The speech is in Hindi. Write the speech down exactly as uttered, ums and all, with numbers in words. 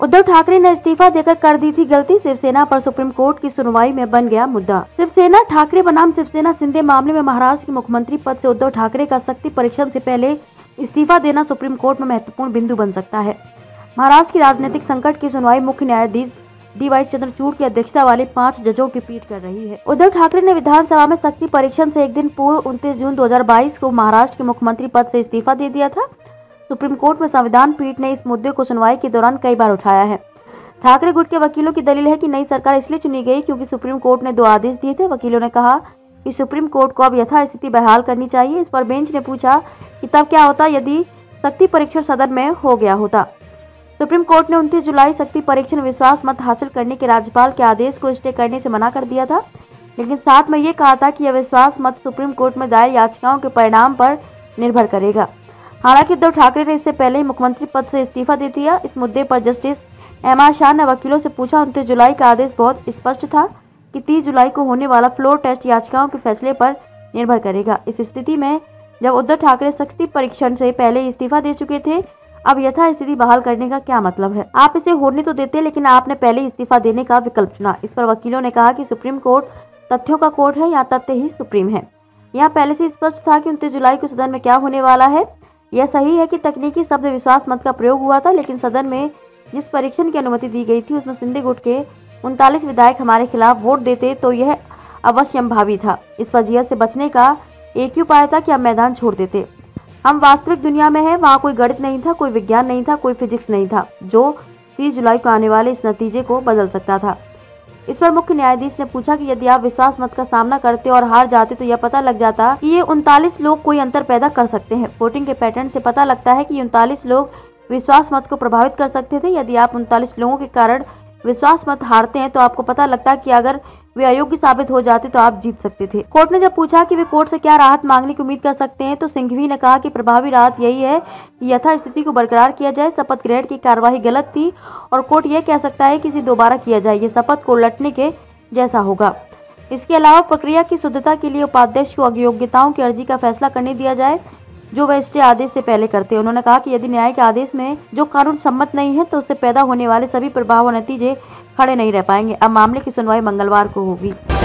उद्धव ठाकरे ने इस्तीफा देकर कर दी थी गलती, शिवसेना पर सुप्रीम कोर्ट की सुनवाई में बन गया मुद्दा। शिवसेना ठाकरे बनाम शिवसेना शिंदे मामले में महाराष्ट्र के मुख्यमंत्री पद से उद्धव ठाकरे का शक्ति परीक्षण से पहले इस्तीफा देना सुप्रीम कोर्ट में महत्वपूर्ण बिंदु बन सकता है। महाराष्ट्र की राजनीतिक संकट की सुनवाई मुख्य न्यायाधीश डी वाई चंद्रचूड़ की अध्यक्षता वाली पांच जजों की पीठ कर रही है। उद्धव ठाकरे ने विधानसभा में शक्ति परीक्षण से एक दिन पूर्व उनतीस जून दो हज़ार बाईस को महाराष्ट्र के मुख्यमंत्री पद से इस्तीफा दे दिया था। सुप्रीम कोर्ट में संविधान पीठ ने इस मुद्दे को सुनवाई के दौरान कई बार उठाया है। ठाकरे गुट के वकीलों की दलील है कि नई सरकार इसलिए चुनी गई क्योंकि सुप्रीम कोर्ट ने दो आदेश दिए थे। वकीलों ने कहा कि सुप्रीम कोर्ट को अब यथास्थिति बहाल करनी चाहिए। इस पर बेंच ने पूछा कि तब क्या होता यदि शक्ति परीक्षण सदन में हो गया होता। सुप्रीम कोर्ट ने उनतीस जुलाई शक्ति परीक्षण विश्वास मत हासिल करने के राज्यपाल के आदेश को स्टे करने से मना कर दिया था, लेकिन साथ में ये कहा था कि यह विश्वास मत सुप्रीम कोर्ट में दायर याचिकाओं के परिणाम पर निर्भर करेगा। हालांकि उद्धव ठाकरे ने इससे पहले ही मुख्यमंत्री पद से इस्तीफा दे दिया। इस मुद्दे पर जस्टिस एम आर शाह ने वकीलों से पूछा, उनतीस जुलाई का आदेश बहुत स्पष्ट था कि तीस जुलाई को होने वाला फ्लोर टेस्ट याचिकाओं के फैसले पर निर्भर करेगा। इस स्थिति में जब उद्धव ठाकरे शक्ति परीक्षण से पहले इस्तीफा दे चुके थे, अब यथास्थिति बहाल करने का क्या मतलब है? आप इसे होने तो देते, लेकिन आपने पहले इस्तीफा देने का विकल्प चुना। इस पर वकीलों ने कहा कि सुप्रीम कोर्ट तथ्यों का कोर्ट है, यहाँ तथ्य ही सुप्रीम है। यहाँ पहले से स्पष्ट था कि उनतीस जुलाई को सदन में क्या होने वाला है। यह सही है कि तकनीकी शब्द विश्वास मत का प्रयोग हुआ था, लेकिन सदन में जिस परीक्षण की अनुमति दी गई थी उसमें शिंदे गुट के उनतालीस विधायक हमारे खिलाफ वोट देते तो यह अवश्यंभावी था। इस वजह से बचने का एक ही उपाय था कि हम मैदान छोड़ देते। हम वास्तविक दुनिया में हैं, वहाँ कोई गणित नहीं था, कोई विज्ञान नहीं था, कोई फिजिक्स नहीं था जो तीस जुलाई को आने वाले इस नतीजे को बदल सकता था। इस पर मुख्य न्यायाधीश ने पूछा कि यदि आप विश्वास मत का सामना करते और हार जाते तो यह पता लग जाता कि ये उनतालीस लोग कोई अंतर पैदा कर सकते हैं। वोटिंग के पैटर्न से पता लगता है कि उनतालीस लोग विश्वास मत को प्रभावित कर सकते थे। यदि आप उनतालीस लोगों के कारण विश्वास मत हारते हैं तो आपको पता लगता है कि अगर वे अयोग्य साबित हो जाते तो आप जीत सकते थे। कोर्ट ने जब पूछा कि वे कोर्ट से क्या राहत मांगने की उम्मीद कर सकते हैं तो सिंघवी ने कहा कि प्रभावी राहत यही है कि यथास्थिति को बरकरार किया जाए। शपथ ग्रहण की कार्यवाही गलत थी और कोर्ट यह कह सकता है कि इसे दोबारा किया जाए। ये शपथ को उलटने के जैसा होगा। इसके अलावा प्रक्रिया की शुद्धता के लिए उपाध्यक्ष को अयोग्यताओं की अर्जी का फैसला करने दिया जाए जो वह स्टे आदेश से पहले करते हैं। उन्होंने कहा कि यदि न्याय के आदेश में जो कानून सम्मत नहीं है तो उससे पैदा होने वाले सभी प्रभाव और नतीजे खड़े नहीं रह पाएंगे। अब मामले की सुनवाई मंगलवार को होगी।